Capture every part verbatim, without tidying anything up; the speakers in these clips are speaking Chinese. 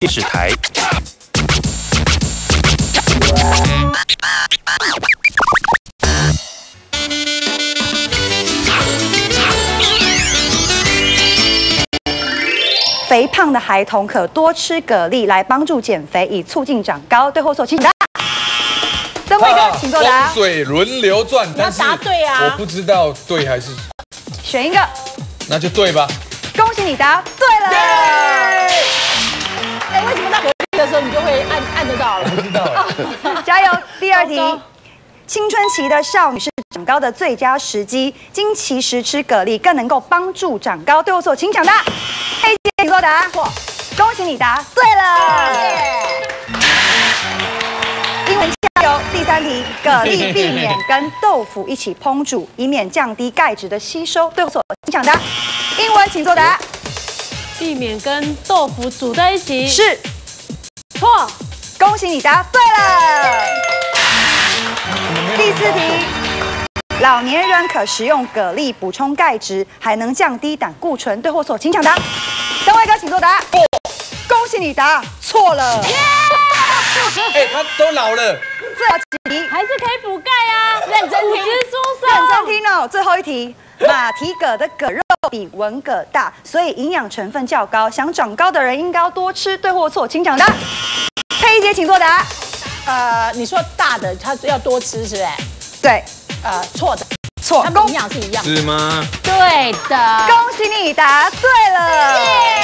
电视台。 肥胖的孩童可多吃蛤蜊来帮助减肥，以促进长高。对或错，请答。曾伟哥，请作答。 风水轮流转， 你要答对啊！ 我不知道对还是选一个， 那就对吧。 恭喜你答对了。 哎，为什么在蛤蜊的时候你就会按按得到了？ 不知道。 加油！第二题。青春期的少女是长高的最佳时机，经期时吃蛤蜊更能够帮助长高。对或错，请抢答。A 姐，请作答。错，恭喜你答对了。英文加油！第三题，蛤蜊避免跟豆腐一起烹煮，以免降低钙质的吸收。对或错，请抢答。英文请作答。 避免跟豆腐煮在一起。 是。 错， 恭喜你答对了。第四题，老年人可食用蛤蜊补充钙质，还能降低胆固醇。对或错，请抢答。邓伟哥，请作答。错，恭喜你答错了。 哎，他都老了。 最后几题还是可以补钙啊， 认真听， 骨质疏松。 认真听哦。最后一题，马蹄蛤的蛤肉比文蛤大，所以营养成分较高。想长高的人应该要多吃。对或错，请抢答。佩仪姐，请作答。 呃，你说大的它要多吃，是不是？ 对， 呃，错的， 错， 它们营养是一样的。 是吗？ 对的， 恭喜你答对了。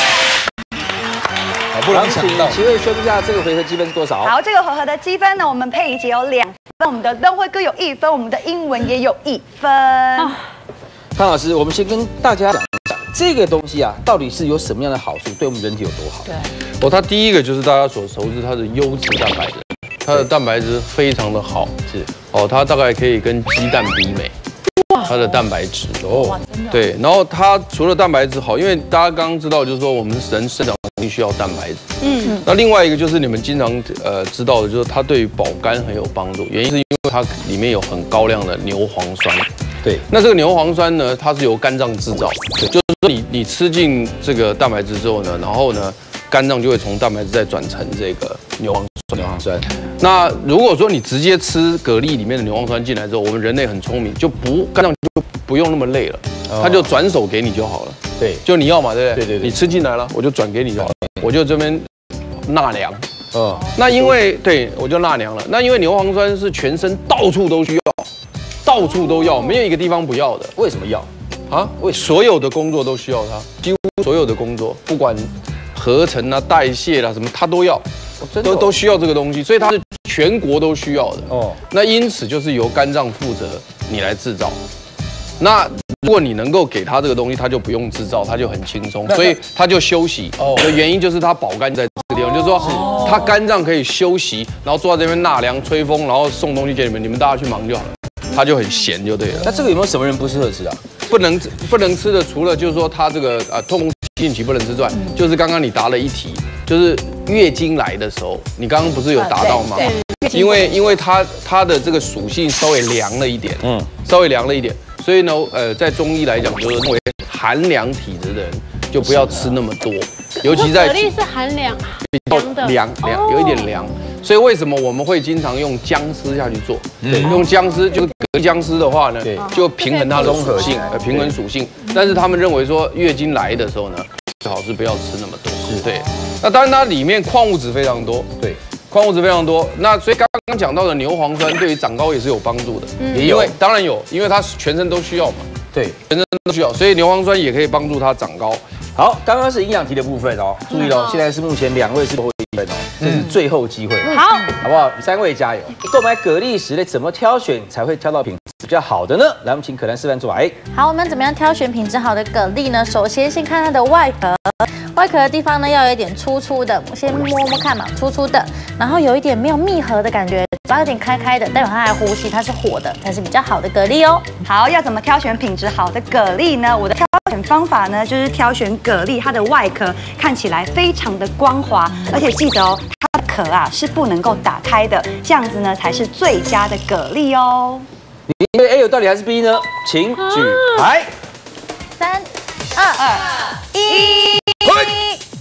好不容易想到。 齐慧宣布一下这个回合积分是多少？ 好，这个回合的积分呢，我们佩仪姐有两分，我们的灯辉哥有一分，我们的英文也有一分。 康老师，我们先跟大家讲一下这个东西啊，到底是有什么样的好处，对我们人体有多好？ 对。 哦，它第一个就是大家所熟知它的优质蛋白质，它的蛋白质非常的好，是哦，它大概可以跟鸡蛋媲美，它的蛋白质哦，对，然后它除了蛋白质好，因为大家刚刚知道，就是说我们人生长必须要蛋白质，嗯，那另外一个就是你们经常呃知道的，就是它对于保肝很有帮助，原因是因为它里面有很高量的牛磺酸。对，那这个牛磺酸呢，它是由肝脏制造，就是说你你吃进这个蛋白质之后呢，然后呢，肝脏就会从蛋白质再转成这个牛磺酸。牛磺酸。那如果说你直接吃蛤蜊里面的牛磺酸进来之后，我们人类很聪明，就不肝脏就不用那么累了，它就转手给你就好了。对，就你要嘛，对不对？对对对。你吃进来了，我就转给你就好了，我就这边纳凉。嗯，那因为对我就纳凉了。那因为牛磺酸是全身到处都需要。到处都要，没有一个地方不要的。为什么要？啊？为所有的工作都需要它，几乎所有的工作，不管合成啊、代谢啦什么，它都要，都都需要这个东西，所以它是全国都需要的。哦，那因此就是由肝脏负责你来制造。那如果你能够给它这个东西，它就不用制造，它就很轻松，所以它就休息。哦，的原因就是它保肝在这个地方，就是说它肝脏可以休息，然后坐在这边纳凉、吹风，然后送东西给你们，你们大家去忙就好了。它就很咸就对了。 那这个有没有什么人不适合吃啊？ 不能不能吃的，除了就是说它这个啊痛风孕期不能吃之外，嗯、就是刚刚你答了一题，就是月经来的时候，你刚刚不是有答到吗？对对因为因为它它的这个属性稍微凉了一点，嗯，稍微凉了一点，所以呢，呃，在中医来讲，就是认为寒凉体质的人就不要吃那么多，尤其在蛤蜊是寒凉凉的， 凉凉有一点凉。所以为什么我们会经常用姜丝下去做？对，用姜丝就是隔姜丝的话呢，就平衡它的属性，呃，平衡属性。但是他们认为说月经来的时候呢，最好是不要吃那么多。是，对。那当然它里面矿物质非常多，对，矿物质非常多。那所以刚刚讲到的牛磺酸对于长高也是有帮助的，也有，当然有，因为它全身都需要嘛。对，全身都需要，所以牛磺酸也可以帮助它长高。 好，刚刚是营养题的部分哦，注意喽，现在是目前两位是最后一分哦，这是最后机会， 好， 好不好？三位加油！购买蛤蜊时呢，怎么挑选才会挑到品质比较好的呢？来，我们请可兰示范做来。 好，我们怎么样挑选品质好的蛤蜊呢？首先先看它的外壳，外壳的地方呢要有一点粗粗的，我先摸摸看嘛，粗粗的，然后有一点没有密合的感觉，嘴巴有点开开的，代表它还呼吸，它是活的，才是比较好的蛤蜊哦。 好，要怎么挑选品质好的蛤蜊呢？我的挑选方法呢，就是挑选蛤蜊它的外壳看起来非常的光滑，而且记得哦，它的壳啊是不能够打开的，这样子呢才是最佳的蛤蜊哦。 你觉得 A 有道理还是 B 呢？请举牌。 三、二、一。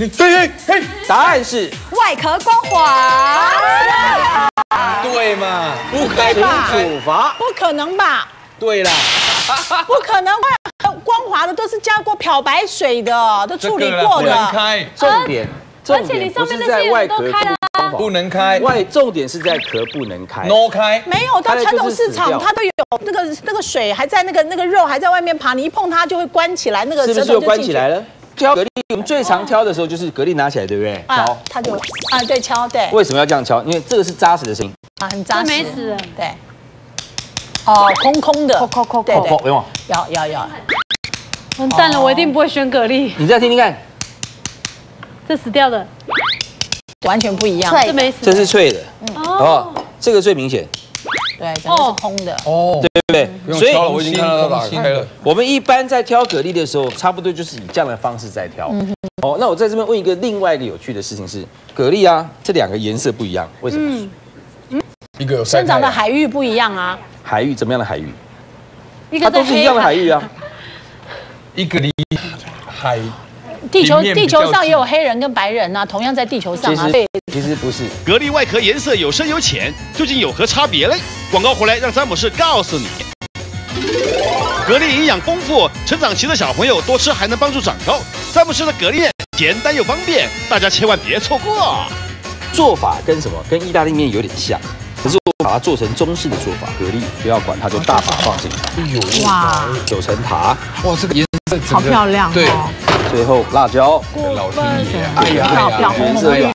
嘿嘿嘿， 答案是外壳光滑。 对嘛？不请开不开， 处罚。 不可能吧？ 对啦， 不可能，光滑的都是加过漂白水的，都处理过不能的。 开， 重点，重而且点不你上面那是在外些都开壳不光滑不能开外重点是在壳不能开。 ，no 开， 没有，到传统市场它就是死掉它都有那个那个水还在那个那个肉还在外面爬，你一碰它就会关起来，那个是不是又舌头就进去关起来了？挑蛤蜊，我们最常挑的时候就是蛤蜊拿起来，对不对？ 啊敲。， 它就啊对敲对为什么要这样敲？因为这个是扎实的声音。 啊很扎实， 没死了对。哦，空空的， 扣扣扣对对， 哦不用， 要要要， 完蛋了，我一定不会选蛤蜊， 你再听听看， 这死掉的， 完全不一样， 脆这没死。 这是脆的，好不哦好？这个最明显， 对，整个是空的。 哦， 对不对？ 不用所以敲了，我已经看到它打开了。 我们一般在挑蛤蜊的时候，差不多就是以这样的方式在挑。哦，那我在这边问一个另外一个有趣的事情是，蛤蜊啊，这两个颜色不一样，为什么？ 一个有晒生长的太阳， 海域不一样啊， 海域怎么样的海域？ 一个在它都是一样的海域啊。 一个离海地球平面比较地球上也有黑人跟白人啊，同样在地球上啊， 其实对， 其实不是， 蛤蜊外壳颜色有深有浅，究竟有何差别嘞？广告回来让詹姆士告诉你。蛤蜊营养丰富，成长期的小朋友多吃还能帮助长高。詹姆士的蛤蜊面简单又方便，大家千万别错过。 做法跟什么？跟意大利面有点像，可是我把它做成中式的做法，蛤蜊不要管它，就大把放进来， 哇， 九层塔， 哇，这个颜色好漂亮对， 哦， 最后辣椒， 老天爷， 哎呀漂亮红红绿绿。